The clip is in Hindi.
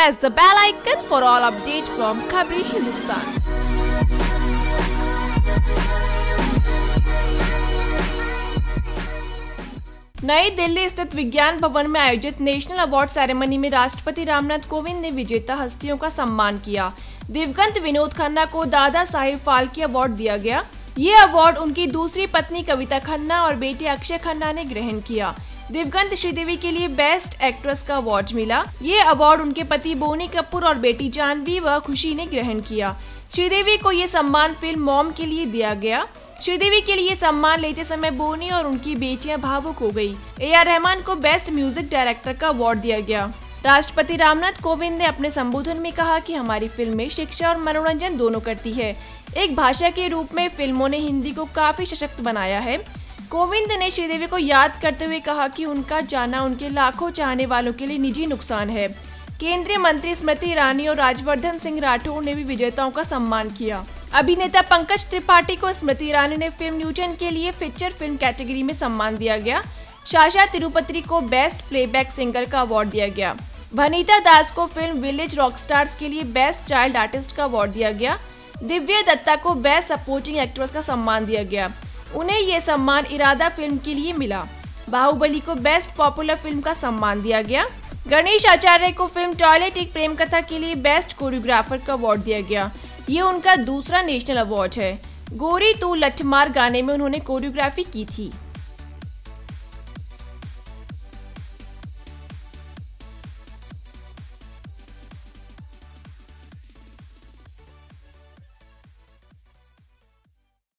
press the bell icon for all updates from Khabri Hindustan. नई दिल्ली स्थित विज्ञान भवन में आयोजित नेशनल अवार्ड सेरेमनी में राष्ट्रपति रामनाथ कोविंद ने विजेता हस्तियों का सम्मान किया। दिवंगत विनोद खन्ना को दादा साहिब फाल्के अवार्ड दिया गया। ये अवार्ड उनकी दूसरी पत्नी कविता खन्ना और बेटे अक्षय खन्ना ने ग्रहण किया। दिवंगत श्रीदेवी के लिए बेस्ट एक्ट्रेस का अवार्ड मिला। ये अवार्ड उनके पति बोनी कपूर और बेटी जानवी व खुशी ने ग्रहण किया। श्रीदेवी को ये सम्मान फिल्म मॉम के लिए दिया गया। श्रीदेवी के लिए सम्मान लेते समय बोनी और उनकी बेटियां भावुक हो गई। AR रहमान को बेस्ट म्यूजिक डायरेक्टर का अवार्ड दिया गया। राष्ट्रपति रामनाथ कोविंद ने अपने संबोधन में कहा कि हमारी फिल्में शिक्षा और मनोरंजन दोनों करती है। एक भाषा के रूप में फिल्मों ने हिंदी को काफी सशक्त बनाया है। कोविंद ने श्रीदेवी को याद करते हुए कहा कि उनका जाना उनके लाखों चाहने वालों के लिए निजी नुकसान है। केंद्रीय मंत्री स्मृति ईरानी और राज्यवर्धन सिंह राठौर ने भी विजेताओं का सम्मान किया। अभिनेता पंकज त्रिपाठी को स्मृति ईरानी ने फिल्म न्यूटन के लिए फीचर फिल्म कैटेगरी में सम्मान दिया गया। साशा तिरुपति को बेस्ट प्लेबैक सिंगर का अवार्ड दिया गया। वनीता दास को फिल्म विलेज रॉकस्टार्स के लिए बेस्ट चाइल्ड आर्टिस्ट का अवार्ड दिया गया। दिव्या दत्ता को बेस्ट सपोर्टिंग एक्ट्रेस का सम्मान दिया गया। उन्हें यह सम्मान इरादा फिल्म के लिए मिला। बाहुबली को बेस्ट पॉपुलर फिल्म का सम्मान दिया गया। गणेश आचार्य को फिल्म टॉयलेट एक प्रेम कथा के लिए बेस्ट कोरियोग्राफर का अवार्ड दिया गया। ये उनका दूसरा नेशनल अवार्ड है। गोरी तू लठमार गाने में उन्होंने कोरियोग्राफी की थी।